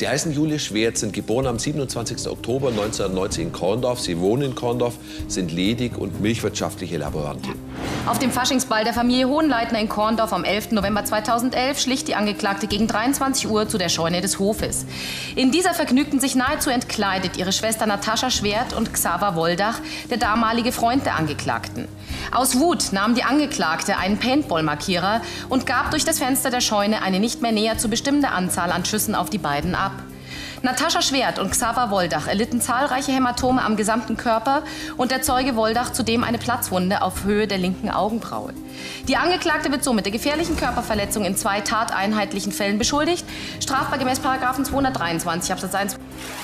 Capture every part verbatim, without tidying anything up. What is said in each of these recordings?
Sie heißen Julia Schwert, sind geboren am siebenundzwanzigsten Oktober neunzehnhundertneunzig in Korndorf. Sie wohnen in Korndorf, sind ledig und milchwirtschaftliche Laborantin. Auf dem Faschingsball der Familie Hohenleitner in Korndorf am elften November zweitausendelf schlich die Angeklagte gegen dreiundzwanzig Uhr zu der Scheune des Hofes. In dieser vergnügten sich nahezu entkleidet ihre Schwester Natascha Schwert und Xaver Woldach, der damalige Freund der Angeklagten. Aus Wut nahm die Angeklagte einen Paintball-Markierer und gab durch das Fenster der Scheune eine nicht mehr näher zu bestimmende Anzahl an Schüssen auf die beiden ab. Natascha Schwert und Xaver Woldach erlitten zahlreiche Hämatome am gesamten Körper und der Zeuge Woldach zudem eine Platzwunde auf Höhe der linken Augenbraue. Die Angeklagte wird somit der gefährlichen Körperverletzung in zwei tateinheitlichen Fällen beschuldigt, strafbar gemäß Paragraphen zweihundertdreiundzwanzig Absatz eins.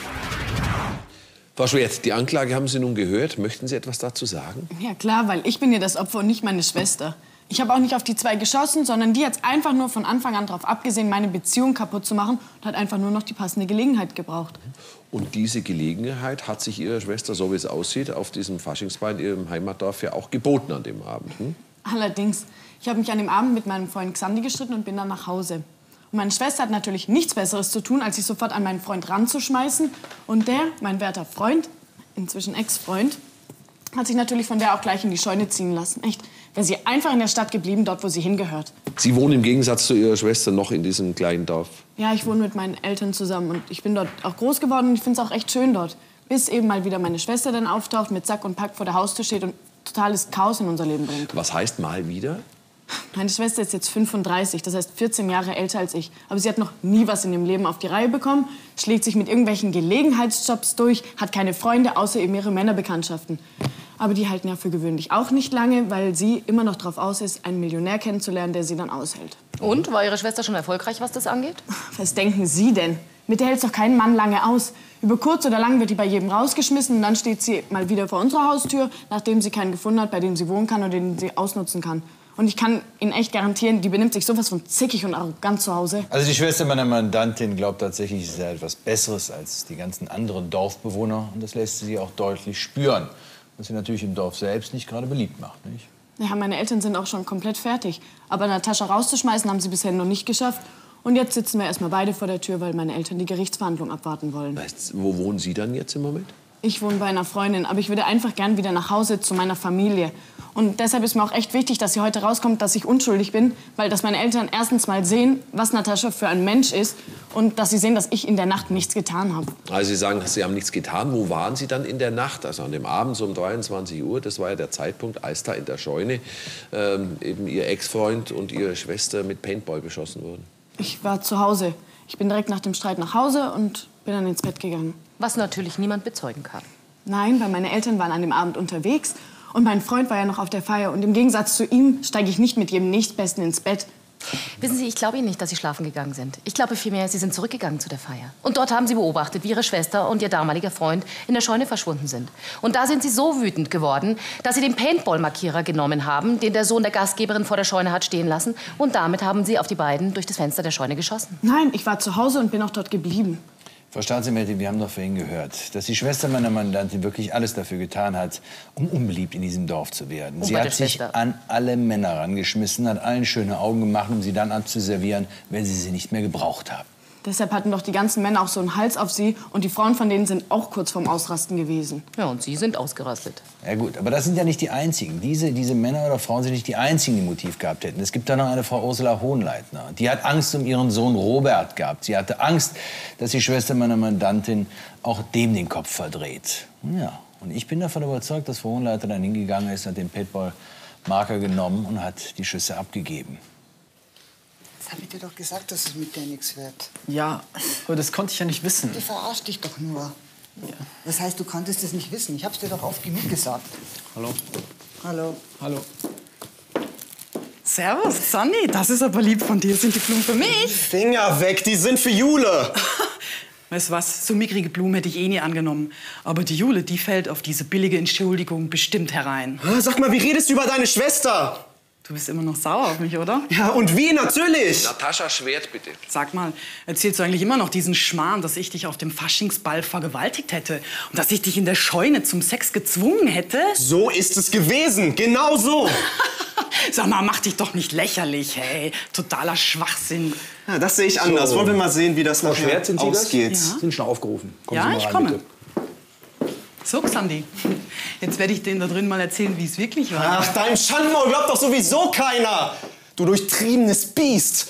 Frau Schwert, die Anklage haben Sie nun gehört. Möchten Sie etwas dazu sagen? Ja klar, weil ich bin ja das Opfer und nicht meine Schwester. Ich habe auch nicht auf die zwei geschossen, sondern die hat einfach nur von Anfang an darauf abgesehen, meine Beziehung kaputt zu machen und hat einfach nur noch die passende Gelegenheit gebraucht. Und diese Gelegenheit hat sich Ihre Schwester, so wie es aussieht, auf diesem Faschingsball in Ihrem Heimatdorf ja auch geboten an dem Abend. Hm? Allerdings. Ich habe mich an dem Abend mit meinem Freund Xandi gestritten und bin dann nach Hause. Und meine Schwester hat natürlich nichts Besseres zu tun, als sich sofort an meinen Freund ranzuschmeißen. Und der, mein werter Freund, inzwischen Ex-Freund, hat sich natürlich von der auch gleich in die Scheune ziehen lassen. Echt, wäre sie einfach in der Stadt geblieben, dort, wo sie hingehört. Sie wohnen im Gegensatz zu Ihrer Schwester noch in diesem kleinen Dorf? Ja, ich wohne mit meinen Eltern zusammen und ich bin dort auch groß geworden und ich finde es auch echt schön dort. Bis eben mal wieder meine Schwester dann auftaucht, mit Sack und Pack vor der Haustür steht und totales Chaos in unser Leben bringt. Was heißt mal wieder? Meine Schwester ist jetzt fünfunddreißig, das heißt vierzehn Jahre älter als ich. Aber sie hat noch nie was in ihrem Leben auf die Reihe bekommen, schlägt sich mit irgendwelchen Gelegenheitsjobs durch, hat keine Freunde, außer eben ihre Männerbekanntschaften. Aber die halten ja für gewöhnlich auch nicht lange, weil sie immer noch darauf aus ist, einen Millionär kennenzulernen, der sie dann aushält. Und? War Ihre Schwester schon erfolgreich, was das angeht? Was denken Sie denn? Mit der hält doch kein Mann lange aus. Über kurz oder lang wird die bei jedem rausgeschmissen und dann steht sie mal wieder vor unserer Haustür, nachdem sie keinen gefunden hat, bei dem sie wohnen kann und den sie ausnutzen kann. Und ich kann Ihnen echt garantieren, die benimmt sich sowas von zickig und arrogant zu Hause. Also die Schwester meiner Mandantin glaubt tatsächlich, sie sei etwas Besseres als die ganzen anderen Dorfbewohner. Und das lässt sie auch deutlich spüren. Was sie natürlich im Dorf selbst nicht gerade beliebt macht, nicht? Ja, meine Eltern sind auch schon komplett fertig. Aber Natascha rauszuschmeißen haben sie bisher noch nicht geschafft. Und jetzt sitzen wir erstmal beide vor der Tür, weil meine Eltern die Gerichtsverhandlung abwarten wollen. Heißt, wo wohnen Sie dann jetzt im Moment? Ich wohne bei einer Freundin, aber ich würde einfach gern wieder nach Hause zu meiner Familie. Und deshalb ist mir auch echt wichtig, dass sie heute rauskommt, dass ich unschuldig bin, weil dass meine Eltern erstens mal sehen, was Natascha für ein Mensch ist und dass sie sehen, dass ich in der Nacht nichts getan habe. Also Sie sagen, Sie haben nichts getan. Wo waren Sie dann in der Nacht? Also an dem Abend so um dreiundzwanzig Uhr, das war ja der Zeitpunkt, als da in der Scheune ähm, eben Ihr Ex-Freund und Ihre Schwester mit Paintball beschossen wurden. Ich war zu Hause. Ich bin direkt nach dem Streit nach Hause und bin dann ins Bett gegangen. Was natürlich niemand bezeugen kann. Nein, weil meine Eltern waren an dem Abend unterwegs und mein Freund war ja noch auf der Feier. Und im Gegensatz zu ihm steige ich nicht mit jedem Nächstbesten ins Bett. Wissen Sie, ich glaube Ihnen nicht, dass Sie schlafen gegangen sind. Ich glaube vielmehr, Sie sind zurückgegangen zu der Feier. Und dort haben Sie beobachtet, wie Ihre Schwester und Ihr damaliger Freund in der Scheune verschwunden sind. Und da sind Sie so wütend geworden, dass Sie den Paintball-Markierer genommen haben, den der Sohn der Gastgeberin vor der Scheune hat stehen lassen. Und damit haben Sie auf die beiden durch das Fenster der Scheune geschossen. Nein, ich war zu Hause und bin auch dort geblieben. Frau Staatsanwältin, wir haben doch vorhin gehört, dass die Schwester meiner Mandantin wirklich alles dafür getan hat, um unbeliebt in diesem Dorf zu werden. Sie hat sich an alle Männer rangeschmissen, hat allen schöne Augen gemacht, um sie dann abzuservieren, wenn sie sie nicht mehr gebraucht haben. Deshalb hatten doch die ganzen Männer auch so einen Hals auf sie und die Frauen von denen sind auch kurz vorm Ausrasten gewesen. Ja, und Sie sind ausgerastet. Ja gut, aber das sind ja nicht die einzigen. Diese, diese Männer oder Frauen sind nicht die einzigen, die Motiv gehabt hätten. Es gibt da noch eine Frau Ursula Hohenleitner. Die hat Angst um ihren Sohn Robert gehabt. Sie hatte Angst, dass die Schwester meiner Mandantin auch dem den Kopf verdreht. Ja, und ich bin davon überzeugt, dass Frau Hohenleitner dann hingegangen ist, hat den Paintball-Marker genommen und hat die Schüsse abgegeben. Das hab ich dir doch gesagt, dass es mit dir nichts wird. Ja, aber das konnte ich ja nicht wissen. Die verarscht dich doch nur. Ja. Das heißt, du konntest es nicht wissen. Ich hab's dir doch oft genug gesagt. Hallo. Hallo. Hallo. Servus, Sonny. Das ist aber lieb von dir. Sind die Blumen für mich? Finger weg, die sind für Jule. Weißt du was, so mickrige Blumen hätte ich eh nie angenommen. Aber die Jule, die fällt auf diese billige Entschuldigung bestimmt herein. Sag mal, wie redest du über deine Schwester? Du bist immer noch sauer auf mich, oder? Ja, und wie? Natürlich! Natascha Schwert, bitte. Sag mal, erzählst du eigentlich immer noch diesen Schmarrn, dass ich dich auf dem Faschingsball vergewaltigt hätte? Und dass ich dich in der Scheune zum Sex gezwungen hätte? So ist es gewesen, genau so! Sag mal, mach dich doch nicht lächerlich, hey. Totaler Schwachsinn. Ja, das sehe ich anders. So. Wollen wir mal sehen, wie das Frau nachher Schwert, sind Sie ausgeht. das? Ja. Sind schon aufgerufen. Kommen Ja, Sie mal ich rein, komme. bitte. So, Xandi, jetzt werde ich denen da drin mal erzählen, wie es wirklich war. Ach, deinem Schandmaul glaubt doch sowieso keiner. Du durchtriebenes Biest.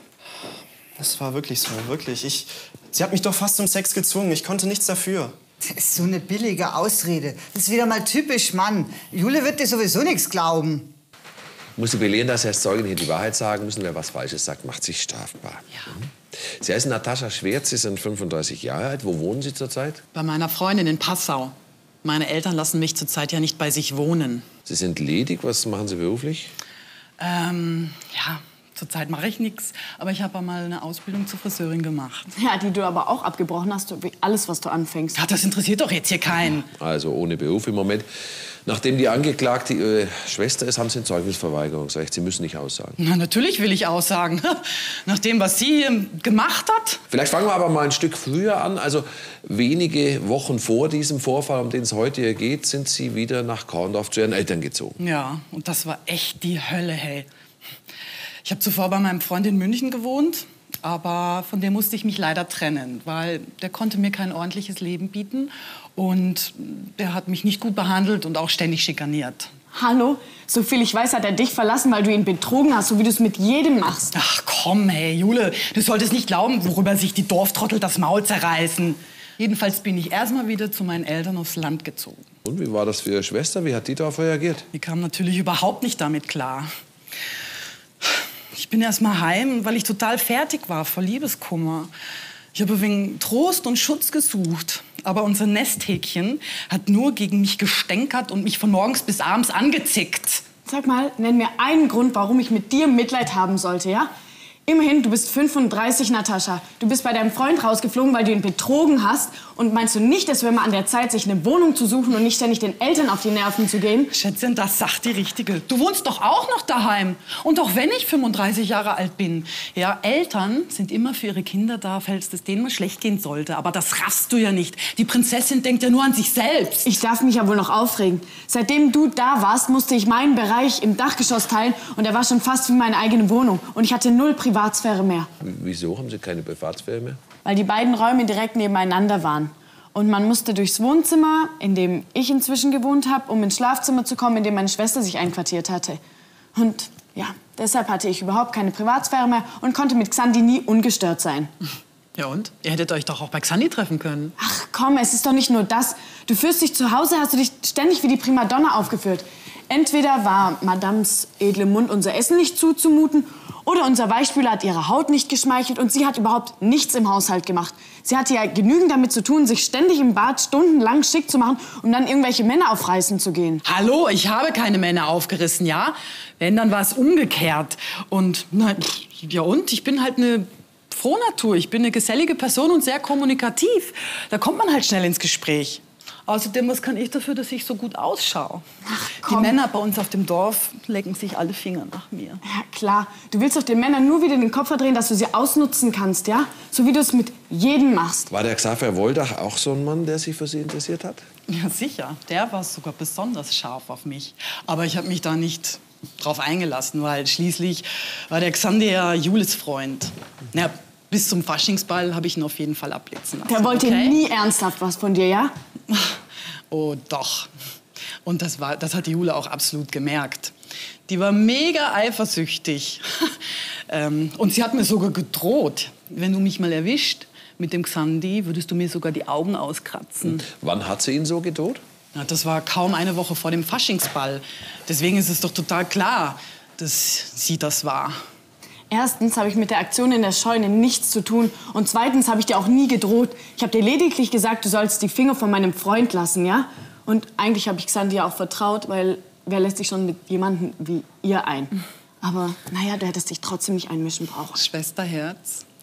Das war wirklich so, wirklich. Ich, sie hat mich doch fast zum Sex gezwungen. Ich konnte nichts dafür. Das ist so eine billige Ausrede. Das ist wieder mal typisch Mann. Jule wird dir sowieso nichts glauben. Muss sie belehren, dass erst Zeugen hier die Wahrheit sagen müssen. Wer was Falsches sagt, macht sich strafbar. Ja. Sie heißen Natascha Schwert, Sie sind fünfunddreißig Jahre alt. Wo wohnen Sie zurzeit? Bei meiner Freundin in Passau. Meine Eltern lassen mich zurzeit ja nicht bei sich wohnen. Sie sind ledig. Was machen Sie beruflich? Ähm, ja, zurzeit mache ich nichts. Aber ich habe mal eine Ausbildung zur Friseurin gemacht. Ja, die du aber auch abgebrochen hast, wie alles, was du anfängst. Ja, das interessiert doch jetzt hier keinen. Also ohne Beruf im Moment. Nachdem die Angeklagte Ihre Schwester ist, haben Sie ein Zeugnisverweigerungsrecht. Sie müssen nicht aussagen. Na, natürlich will ich aussagen. Nach dem, was sie hier gemacht hat. Vielleicht fangen wir aber mal ein Stück früher an. Also wenige Wochen vor diesem Vorfall, um den es heute hier geht, sind Sie wieder nach Korndorf zu Ihren Eltern gezogen. Ja, und das war echt die Hölle, hey. Ich habe zuvor bei meinem Freund in München gewohnt, aber von dem musste ich mich leider trennen, weil der konnte mir kein ordentliches Leben bieten und der hat mich nicht gut behandelt und auch ständig schikaniert. Hallo? So viel ich weiß, hat er dich verlassen, weil du ihn betrogen hast, so wie du es mit jedem machst. Ach komm, hey, Jule, du solltest nicht glauben, worüber sich die Dorftrottel das Maul zerreißen. Jedenfalls bin ich erstmal wieder zu meinen Eltern aufs Land gezogen. Und wie war das für Ihre Schwester? Wie hat die darauf reagiert? Die kam natürlich überhaupt nicht damit klar. Ich bin erst mal heim, weil ich total fertig war vor Liebeskummer. Ich habe wegen Trost und Schutz gesucht. Aber unser Nesthäkchen hat nur gegen mich gestänkert und mich von morgens bis abends angezickt. Sag mal, nenn mir einen Grund, warum ich mit dir Mitleid haben sollte, ja? Immerhin, du bist fünfunddreißig, Natascha. Du bist bei deinem Freund rausgeflogen, weil du ihn betrogen hast. Und meinst du nicht, es wäre mal an der Zeit, sich eine Wohnung zu suchen und nicht ständig den Eltern auf die Nerven zu gehen? Schätzchen, das sagt die Richtige. Du wohnst doch auch noch daheim. Und auch wenn ich fünfunddreißig Jahre alt bin. Ja, Eltern sind immer für ihre Kinder da, falls es denen mal schlecht gehen sollte. Aber das raffst du ja nicht. Die Prinzessin denkt ja nur an sich selbst. Ich darf mich ja wohl noch aufregen. Seitdem du da warst, musste ich meinen Bereich im Dachgeschoss teilen. Und er war schon fast wie meine eigene Wohnung. Und ich hatte null Privatsphäre mehr. Wieso haben Sie keine Privatsphäre mehr? Weil die beiden Räume direkt nebeneinander waren. Und man musste durchs Wohnzimmer, in dem ich inzwischen gewohnt habe, um ins Schlafzimmer zu kommen, in dem meine Schwester sich einquartiert hatte. Und ja, deshalb hatte ich überhaupt keine Privatsphäre mehr und konnte mit Xandi nie ungestört sein. Ja und? Ihr hättet euch doch auch bei Xandi treffen können. Ach komm, es ist doch nicht nur das. Du führst dich zu Hause, hast du dich ständig wie die Primadonna aufgeführt. Entweder war Madames edle Mund unser Essen nicht zuzumuten oder unser Weichspüler hat ihre Haut nicht geschmeichelt und sie hat überhaupt nichts im Haushalt gemacht. Sie hatte ja genügend damit zu tun, sich ständig im Bad stundenlang schick zu machen, um dann irgendwelche Männer aufreißen zu gehen. Hallo, ich habe keine Männer aufgerissen, ja? Wenn, dann war es umgekehrt. Und, na, ja und? Ich bin halt eine Frohnatur. Ich bin eine gesellige Person und sehr kommunikativ. Da kommt man halt schnell ins Gespräch. Außerdem, was kann ich dafür, dass ich so gut ausschaue? Ach, die komm. Männer bei uns auf dem Dorf lecken sich alle Finger nach mir. Ja, klar. Du willst doch den Männern nur wieder den Kopf verdrehen, dass du sie ausnutzen kannst, ja? So wie du es mit jedem machst. War der Xaver Woldach auch so ein Mann, der sich für Sie interessiert hat? Ja, sicher. Der war sogar besonders scharf auf mich. Aber ich habe mich da nicht drauf eingelassen, weil schließlich war der Xander ja Jules Freund. Ja, bis zum Faschingsball habe ich ihn auf jeden Fall abblitzen lassen. Der wollte okay? nie ernsthaft was von dir, ja? Oh, doch. Und das, war, das hat die Jule auch absolut gemerkt. Die war mega eifersüchtig. ähm, und sie hat mir sogar gedroht, wenn du mich mal erwischt mit dem Xandi, würdest du mir sogar die Augen auskratzen. Und wann hat sie ihn so gedroht? Ja, das war kaum eine Woche vor dem Faschingsball. Deswegen ist es doch total klar, dass sie das war. Erstens habe ich mit der Aktion in der Scheune nichts zu tun. Und zweitens habe ich dir auch nie gedroht. Ich habe dir lediglich gesagt, du sollst die Finger von meinem Freund lassen, ja? Und eigentlich habe ich Xandi auch vertraut, weil wer lässt sich schon mit jemandem wie ihr ein? Aber naja, du hättest dich trotzdem nicht einmischen brauchen. Schwesterherz,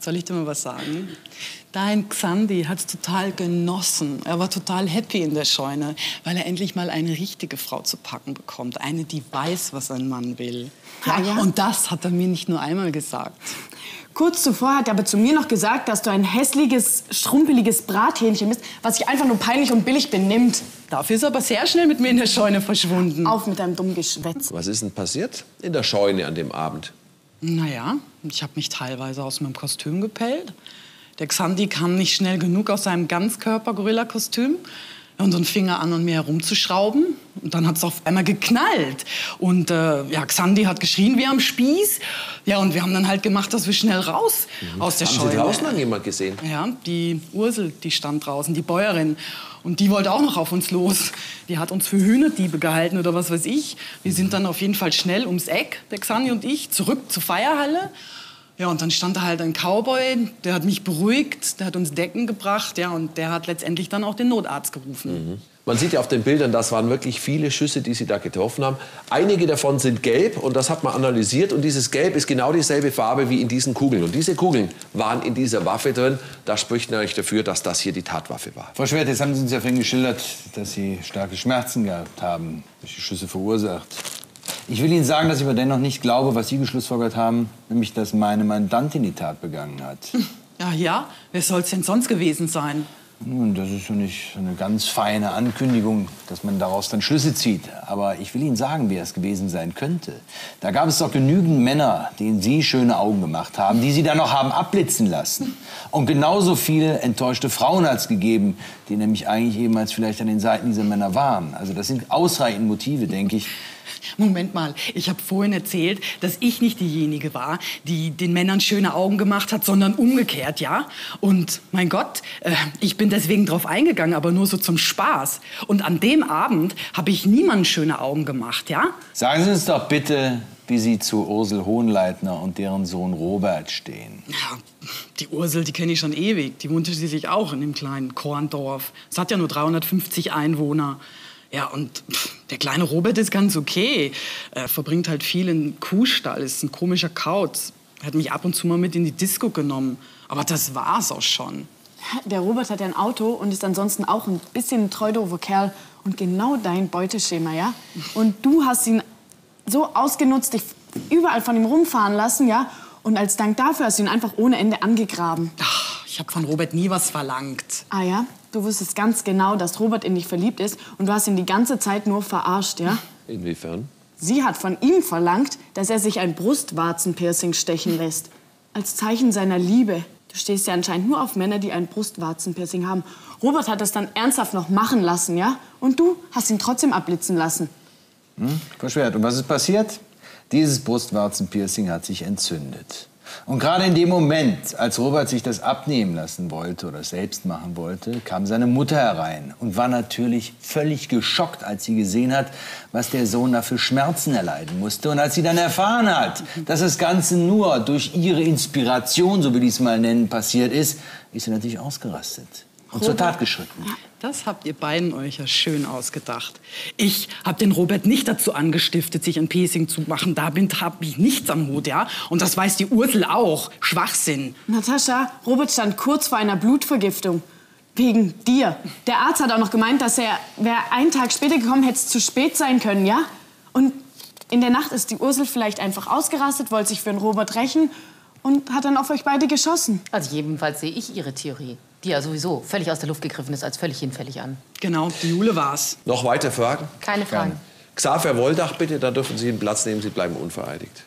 Soll ich dir mal was sagen? Dein Xandi hat's total genossen. Er war total happy in der Scheune, weil er endlich mal eine richtige Frau zu packen bekommt. Eine, die weiß, was ein Mann will. Ja, ja. Und das hat er mir nicht nur einmal gesagt. Kurz zuvor hat er aber zu mir noch gesagt, dass du ein hässliches, schrumpeliges Brathähnchen bist, was sich einfach nur peinlich und billig benimmt. Dafür ist er aber sehr schnell mit mir in der Scheune verschwunden. Auf mit deinem dummen Geschwätz. Was ist denn passiert in der Scheune an dem Abend? Naja, ich habe mich teilweise aus meinem Kostüm gepellt. Der Xandi kam nicht schnell genug aus seinem Ganzkörper-Gorilla-Kostüm. Und dann fing er an, an mir herumzuschrauben. Und dann hat es auf einmal geknallt. Und äh, ja, Xandi hat geschrien wie am Spieß. Ja, und wir haben dann halt gemacht, dass wir schnell raus mhm. aus der Haben Scheune. Sie draußen an jemand gesehen? Ja, die Ursel, die stand draußen, die Bäuerin. Und die wollte auch noch auf uns los. Die hat uns für Hühnerdiebe gehalten oder was weiß ich. Wir sind dann auf jeden Fall schnell ums Eck, der Xandi und ich, zurück zur Feierhalle. Ja, und dann stand da halt ein Cowboy, der hat mich beruhigt, der hat uns Decken gebracht, ja, und der hat letztendlich dann auch den Notarzt gerufen. Mhm. Man sieht ja auf den Bildern, das waren wirklich viele Schüsse, die Sie da getroffen haben. Einige davon sind gelb und das hat man analysiert. Und dieses Gelb ist genau dieselbe Farbe wie in diesen Kugeln. Und diese Kugeln waren in dieser Waffe drin. Das spricht natürlich dafür, dass das hier die Tatwaffe war. Frau Schwert, jetzt haben Sie uns ja vorhin geschildert, dass Sie starke Schmerzen gehabt haben, durch die Schüsse verursacht. Ich will Ihnen sagen, dass ich aber dennoch nicht glaube, was Sie geschlussfolgert haben, nämlich, dass meine Mandantin die Tat begangen hat. Ja, ja, wer soll's denn sonst gewesen sein? Nun, das ist so nicht eine ganz feine Ankündigung, dass man daraus dann Schlüsse zieht. Aber ich will Ihnen sagen, wer es gewesen sein könnte. Da gab es doch genügend Männer, denen Sie schöne Augen gemacht haben, die Sie dann noch haben abblitzen lassen. Und genauso viele enttäuschte Frauen hat es gegeben, die nämlich eigentlich ehemals vielleicht an den Seiten dieser Männer waren. Also das sind ausreichend Motive, denke ich. Moment mal, ich habe vorhin erzählt, dass ich nicht diejenige war, die den Männern schöne Augen gemacht hat, sondern umgekehrt, ja? Und mein Gott, äh, ich bin deswegen drauf eingegangen, aber nur so zum Spaß. Und an dem Abend habe ich niemandem schöne Augen gemacht, ja? Sagen Sie uns doch bitte, wie Sie zu Ursel Hohenleitner und deren Sohn Robert stehen. Ja, die Ursel, die kenne ich schon ewig. Die wohnte schließlich auch in dem kleinen Korndorf. Es hat ja nur dreihundertfünfzig Einwohner. Ja, und pff, der kleine Robert ist ganz okay. Er verbringt halt viel im Kuhstall, ist ein komischer Kauz. Er hat mich ab und zu mal mit in die Disco genommen. Aber das war's auch schon. Der Robert hat ja ein Auto und ist ansonsten auch ein bisschen ein treu-doofer Kerl. Und genau dein Beuteschema, ja? Und du hast ihn so ausgenutzt, dich überall von ihm rumfahren lassen, ja? Und als Dank dafür hast du ihn einfach ohne Ende angegraben. Ach, ich habe von Robert nie was verlangt. Ah ja? Du wusstest ganz genau, dass Robert in dich verliebt ist und du hast ihn die ganze Zeit nur verarscht, ja? Inwiefern? Sie hat von ihm verlangt, dass er sich ein Brustwarzenpiercing stechen lässt. Als Zeichen seiner Liebe. Du stehst ja anscheinend nur auf Männer, die ein Brustwarzenpiercing haben. Robert hat das dann ernsthaft noch machen lassen, ja? Und du hast ihn trotzdem abblitzen lassen. Hm? Frau Schwert, und was ist passiert? Dieses Brustwarzenpiercing hat sich entzündet. Und gerade in dem Moment, als Robert sich das abnehmen lassen wollte oder selbst machen wollte, kam seine Mutter herein und war natürlich völlig geschockt, als sie gesehen hat, was der Sohn da für Schmerzen erleiden musste. Und als sie dann erfahren hat, dass das Ganze nur durch ihre Inspiration, so will ich es mal nennen, passiert ist, ist sie natürlich ausgerastet und Robert zur Tat geschritten. Das habt ihr beiden euch ja schön ausgedacht. Ich habe den Robert nicht dazu angestiftet, sich ein Piercing zu machen. Damit habe ich nichts am Hut, ja? Und das weiß die Ursel auch. Schwachsinn. Natascha, Robert stand kurz vor einer Blutvergiftung. Wegen dir. Der Arzt hat auch noch gemeint, dass er, wäre einen Tag später gekommen, hätte es zu spät sein können, ja? Und in der Nacht ist die Ursel vielleicht einfach ausgerastet, wollte sich für den Robert rächen und hat dann auf euch beide geschossen. Also jedenfalls sehe ich Ihre Theorie, die ja sowieso völlig aus der Luft gegriffen ist, als völlig hinfällig an. Genau, die Jule war's. Noch weitere Fragen? Keine Fragen. Xaver Woldach, bitte, da dürfen Sie einen Platz nehmen, Sie bleiben unvereidigt.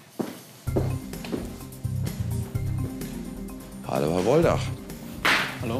Hallo, Herr Woldach. Hallo.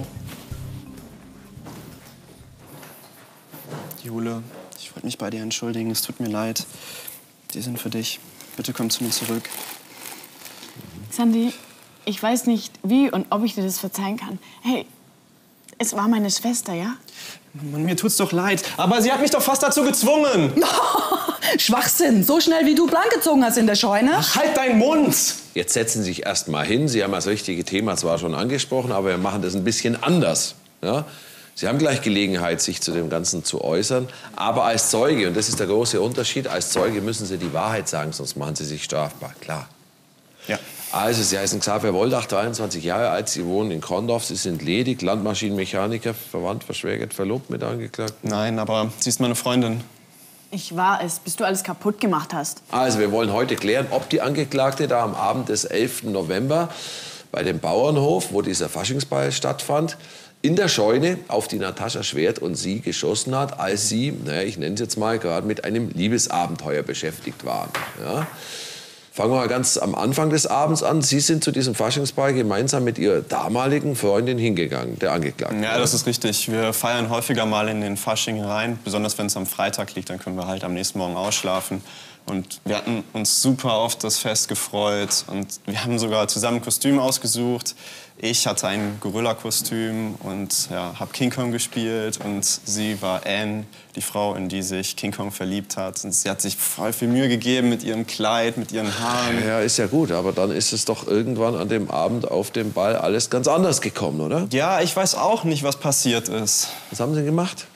Jule, ich wollte mich bei dir entschuldigen. Es tut mir leid. Die sind für dich. Bitte komm zu mir zurück. Sandy, ich weiß nicht, wie und ob ich dir das verzeihen kann. Hey, es war meine Schwester, ja? Mann, mir tut's doch leid. Aber sie hat mich doch fast dazu gezwungen. Schwachsinn. So schnell, wie du blank gezogen hast in der Scheune. Ach, halt deinen Mund! Jetzt setzen Sie sich erst mal hin. Sie haben das richtige Thema zwar schon angesprochen, aber wir machen das ein bisschen anders. Ja? Sie haben gleich Gelegenheit, sich zu dem Ganzen zu äußern. Aber als Zeuge, und das ist der große Unterschied, als Zeuge müssen Sie die Wahrheit sagen, sonst machen Sie sich strafbar, klar. Ja. Also, Sie heißen Xaver Woldach, dreiundzwanzig Jahre alt. Sie wohnen in Korndorf. Sie sind ledig, Landmaschinenmechaniker, verwandt, verschwägert, verlobt mit Angeklagten. Nein, aber sie ist meine Freundin. Ich war es, bis du alles kaputt gemacht hast. Also, wir wollen heute klären, ob die Angeklagte da am Abend des elften November bei dem Bauernhof, wo dieser Faschingsball stattfand, in der Scheune auf die Natascha Schwert und sie geschossen hat, als sie, naja, ich nenne es jetzt mal, gerade mit einem Liebesabenteuer beschäftigt waren. Ja? Fangen wir mal ganz am Anfang des Abends an. Sie sind zu diesem Faschingsball gemeinsam mit Ihrer damaligen Freundin hingegangen, der Angeklagten. Ja, das ist richtig. Wir feiern häufiger mal in den Fasching rein. Besonders wenn es am Freitag liegt, dann können wir halt am nächsten Morgen ausschlafen. Und wir hatten uns super auf das Fest gefreut. Und wir haben sogar zusammen ein Kostüm ausgesucht. Ich hatte ein Gorilla-Kostüm und ja, habe King Kong gespielt. Und sie war Anne, die Frau, in die sich King Kong verliebt hat. Und sie hat sich voll viel Mühe gegeben mit ihrem Kleid, mit ihren Haaren. Ja, ist ja gut, aber dann ist es doch irgendwann an dem Abend auf dem Ball alles ganz anders gekommen, oder? Ja, ich weiß auch nicht, was passiert ist. Was haben Sie gemacht?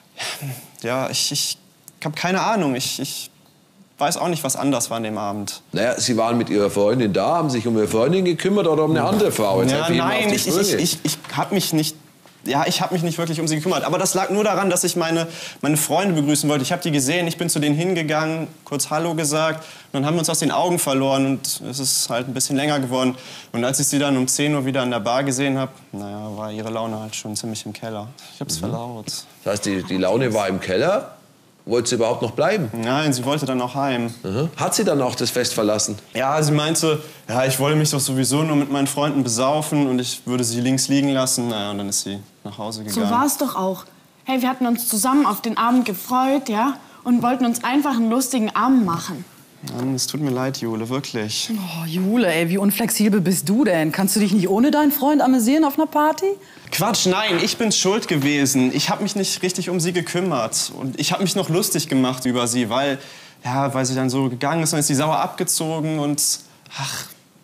Ja, ich, ich habe keine Ahnung. Ich, ich weiß auch nicht, was anders war an dem Abend. Naja, Sie waren mit Ihrer Freundin da, haben sich um Ihre Freundin gekümmert oder um eine andere Frau? Jetzt ja, nein, ich, ich, ich, ich habe mich nicht... Ja, ich habe mich nicht wirklich um sie gekümmert. Aber das lag nur daran, dass ich meine, meine Freunde begrüßen wollte. Ich habe die gesehen, ich bin zu denen hingegangen, kurz Hallo gesagt. Und dann haben wir uns aus den Augen verloren und es ist halt ein bisschen länger geworden. Und als ich sie dann um zehn Uhr wieder an der Bar gesehen habe, naja, war ihre Laune halt schon ziemlich im Keller. Ich habe es mhm. verlaut. Das heißt, die, die Laune war im Keller? Wollte sie überhaupt noch bleiben? Nein, sie wollte dann auch heim. Mhm. Hat sie dann auch das Fest verlassen? Ja, sie meinte, ja, ich wolle mich doch sowieso nur mit meinen Freunden besaufen und ich würde sie links liegen lassen. Naja, und dann ist sie nach Hause gegangen. So war es doch auch. Hey, wir hatten uns zusammen auf den Abend gefreut, ja? Und wollten uns einfach einen lustigen Abend machen. Mann, es tut mir leid, Jule, wirklich. Oh, Jule, ey, wie unflexibel bist du denn? Kannst du dich nicht ohne deinen Freund amüsieren auf einer Party? Quatsch, nein, ich bin's schuld gewesen. Ich habe mich nicht richtig um sie gekümmert. Und ich habe mich noch lustig gemacht über sie, weil, ja, weil sie dann so gegangen ist, dann ist sie sauer abgezogen und, ach,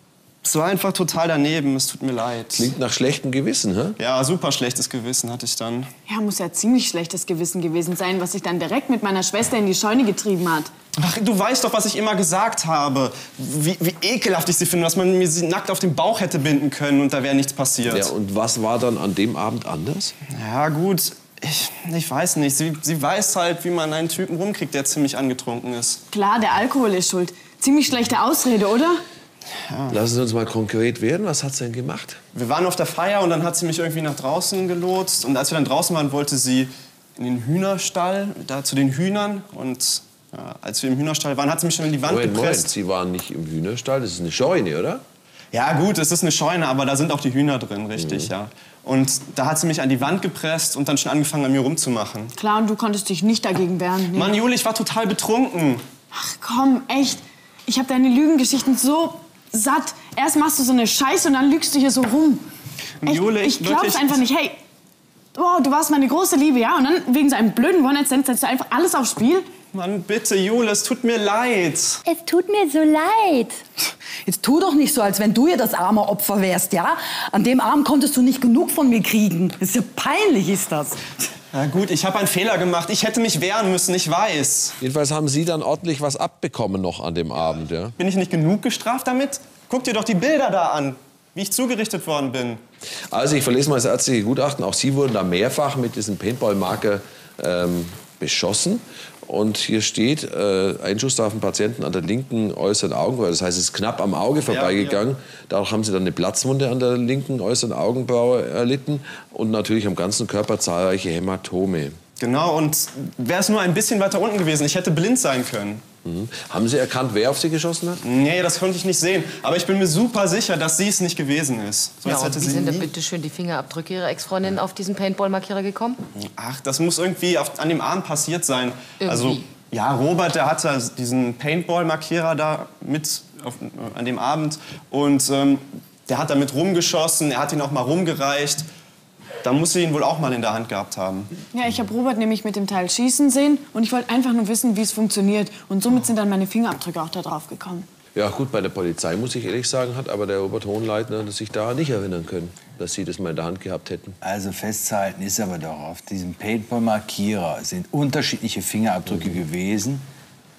es war einfach total daneben. Es tut mir leid. Klingt nach schlechtem Gewissen, hä? Ja, super schlechtes Gewissen hatte ich dann. Ja, muss ja ziemlich schlechtes Gewissen gewesen sein, was sich dann direkt mit meiner Schwester in die Scheune getrieben hat. Ach, du weißt doch, was ich immer gesagt habe. Wie, wie ekelhaft ich sie finde, dass man mir sie nackt auf den Bauch hätte binden können und da wäre nichts passiert. Ja, und was war dann an dem Abend anders? Ja, gut, ich, ich weiß nicht. Sie, sie weiß halt, wie man einen Typen rumkriegt, der ziemlich angetrunken ist. Klar, der Alkohol ist schuld. Ziemlich schlechte Ausrede, oder? Ja. Lassen Sie uns mal konkret werden. Was hat sie denn gemacht? Wir waren auf der Feier und dann hat sie mich irgendwie nach draußen gelotst. Und als wir dann draußen waren, wollte sie in den Hühnerstall, da zu den Hühnern. Und ja, als wir im Hühnerstall waren, hat sie mich schon in die Wand Moment, gepresst. Moment, Sie waren nicht im Hühnerstall, das ist eine Scheune, oder? Ja gut, es ist eine Scheune, aber da sind auch die Hühner drin, richtig, mhm. ja. Und da hat sie mich an die Wand gepresst und dann schon angefangen, an mir rumzumachen. Klar, und du konntest dich nicht dagegen wehren. Nee. Mann, Jule, ich war total betrunken. Ach komm, echt. Ich habe deine Lügengeschichten so satt. Erst machst du so eine Scheiße und dann lügst du hier so rum. Echt, Jule, ich, ich glaub's einfach nicht. Hey, wow, du warst meine große Liebe, ja? Und dann wegen so einem blöden One-Night-Stand setzt du einfach alles aufs Spiel? Mann, bitte, Jule, es tut mir leid. Es tut mir so leid. Jetzt tu doch nicht so, als wenn du ja das arme Opfer wärst, ja? An dem Abend konntest du nicht genug von mir kriegen. Das ist ja peinlich, ist das. Na gut, ich habe einen Fehler gemacht. Ich hätte mich wehren müssen, ich weiß. Jedenfalls haben Sie dann ordentlich was abbekommen noch an dem Abend, ja? Bin ich nicht genug gestraft damit? Guck dir doch die Bilder da an, wie ich zugerichtet worden bin. Also ich verlese mal das ärztliche Gutachten. Auch Sie wurden da mehrfach mit diesem Paintball-Marker ähm, beschossen. Und hier steht, äh, ein Schuss traf den Patienten an der linken äußeren Augenbraue. Das heißt, es ist knapp am Auge vorbeigegangen. Ja, ja. Dadurch haben sie dann eine Platzwunde an der linken äußeren Augenbraue erlitten. Und natürlich am ganzen Körper zahlreiche Hämatome. Genau, und wäre es nur ein bisschen weiter unten gewesen, ich hätte blind sein können. Mhm. Haben Sie erkannt, wer auf Sie geschossen hat? Nee, das konnte ich nicht sehen. Aber ich bin mir super sicher, dass sie es nicht gewesen ist. So, ja, als hätte und wie sie sind da nie... bitte schön die Fingerabdrücke Ihrer Ex-Freundin auf diesen Paintball-Markierer gekommen? Ach, das muss irgendwie auf, an dem Abend passiert sein. Irgendwie? Also, ja, Robert, der hatte diesen Paintball-Markierer da mit auf, an dem Abend. Und ähm, der hat damit rumgeschossen, er hat ihn auch mal rumgereicht. Da muss sie ihn wohl auch mal in der Hand gehabt haben. Ja, ich habe Robert nämlich mit dem Teil schießen sehen und ich wollte einfach nur wissen, wie es funktioniert. Und somit sind dann meine Fingerabdrücke auch da drauf gekommen. Ja gut, bei der Polizei, muss ich ehrlich sagen, hat aber der Robert Hohenleitner sich daran nicht erinnern können, dass Sie das mal in der Hand gehabt hätten. Also festzuhalten ist aber doch, auf diesem Paintball-Markierer sind unterschiedliche Fingerabdrücke mhm. gewesen.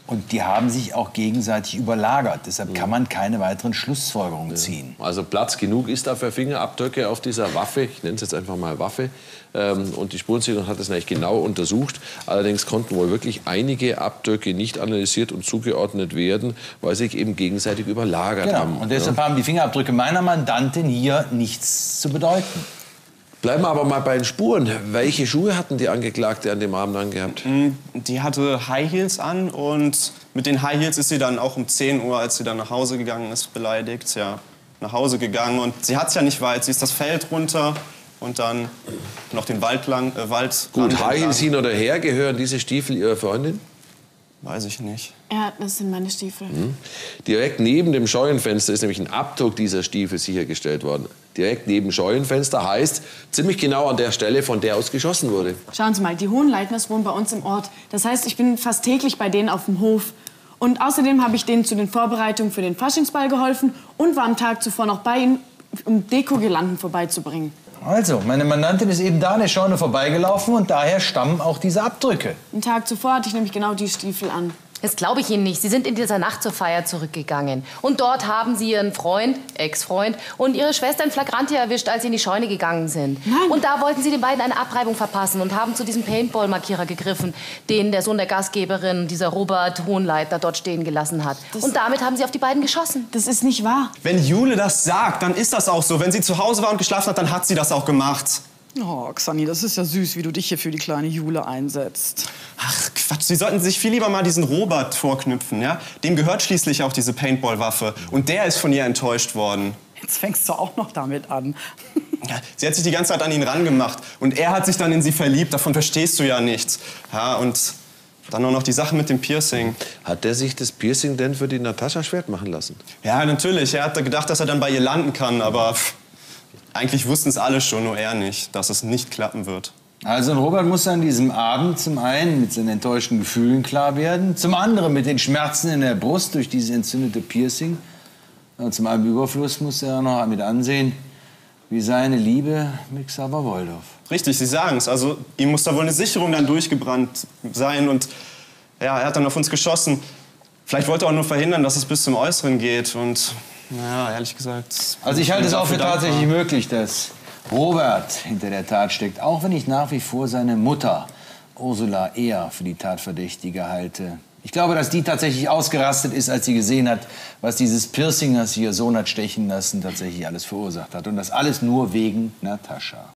Und die haben sich auch gegenseitig überlagert. Deshalb kann man keine weiteren Schlussfolgerungen ja. ziehen. Also Platz genug ist da für Fingerabdrücke auf dieser Waffe. Ich nenne es jetzt einfach mal Waffe. Und die Spurensicherung hat das nämlich genau untersucht. Allerdings konnten wohl wirklich einige Abdrücke nicht analysiert und zugeordnet werden, weil sie sich eben gegenseitig überlagert genau. haben. Und deshalb ja. haben die Fingerabdrücke meiner Mandantin hier nichts zu bedeuten. Bleiben wir aber mal bei den Spuren. Welche Schuhe hatten die Angeklagte an dem Abend angehabt? Die hatte High Heels an und mit den High Heels ist sie dann auch um zehn Uhr, als sie dann nach Hause gegangen ist, beleidigt, ja, nach Hause gegangen. Und sie hat es ja nicht weit, sie ist das Feld runter und dann noch den Wald lang, äh, Wald Gut, High Heels hin oder her, gehören diese Stiefel Ihrer Freundin? Weiß ich nicht. Ja, das sind meine Stiefel. Mhm. Direkt neben dem Scheunenfenster ist nämlich ein Abdruck dieser Stiefel sichergestellt worden. Direkt neben dem Scheunenfenster heißt ziemlich genau an der Stelle, von der aus geschossen wurde. Schauen Sie mal, die Hohenleitners wohnen bei uns im Ort. Das heißt, ich bin fast täglich bei denen auf dem Hof. Und außerdem habe ich denen zu den Vorbereitungen für den Faschingsball geholfen und war am Tag zuvor noch bei ihnen, um Dekogirlanden vorbeizubringen. Also, meine Mandantin ist eben da an der Scheune vorbeigelaufen und daher stammen auch diese Abdrücke. Einen Tag zuvor hatte ich nämlich genau die Stiefel an. Das glaube ich Ihnen nicht. Sie sind in dieser Nacht zur Feier zurückgegangen. Und dort haben Sie Ihren Freund, Ex-Freund, und Ihre Schwester in Flagranti erwischt, als Sie in die Scheune gegangen sind. Nein. Und da wollten Sie den beiden eine Abreibung verpassen und haben zu diesem Paintball-Markierer gegriffen, den der Sohn der Gastgeberin, dieser Robert Hohenleitner, dort stehen gelassen hat. Das und damit haben Sie auf die beiden geschossen. Das ist nicht wahr. Wenn Jule das sagt, dann ist das auch so. Wenn sie zu Hause war und geschlafen hat, dann hat sie das auch gemacht. Oh, Xani, das ist ja süß, wie du dich hier für die kleine Jule einsetzt. Ach, Quatsch. Sie sollten sich viel lieber mal diesen Robert vorknüpfen, ja? Dem gehört schließlich auch diese Paintball-Waffe. Und der ist von ihr enttäuscht worden. Jetzt fängst du auch noch damit an. Ja, sie hat sich die ganze Zeit an ihn rangemacht. Und er hat sich dann in sie verliebt. Davon verstehst du ja nichts. Ja, und dann nur noch die Sache mit dem Piercing. Hat der sich das Piercing denn für die Natascha Schwert machen lassen? Ja, natürlich. Er hat gedacht, dass er dann bei ihr landen kann. Aber pff, eigentlich wussten es alle schon, nur er nicht, dass es nicht klappen wird. Also Robert muss an diesem Abend zum einen mit seinen enttäuschten Gefühlen klar werden, zum anderen mit den Schmerzen in der Brust durch dieses entzündete Piercing. Und zum allem Überfluss muss er noch mit ansehen, wie seine Liebe mit Xaver Woldorf. Richtig, Sie sagen es. Also ihm muss da wohl eine Sicherung dann durchgebrannt sein. Und ja, er hat dann auf uns geschossen. Vielleicht wollte er auch nur verhindern, dass es bis zum Äußeren geht. Und naja, ehrlich gesagt... Also ich halte es auch für dankbar. tatsächlich möglich, dass Robert hinter der Tat steckt. Auch wenn ich nach wie vor seine Mutter, Ursula, eher für die Tatverdächtige halte. Ich glaube, dass die tatsächlich ausgerastet ist, als sie gesehen hat, was dieses Piercing, das sie ihr Sohn hat stechen lassen, tatsächlich alles verursacht hat. Und das alles nur wegen Natascha.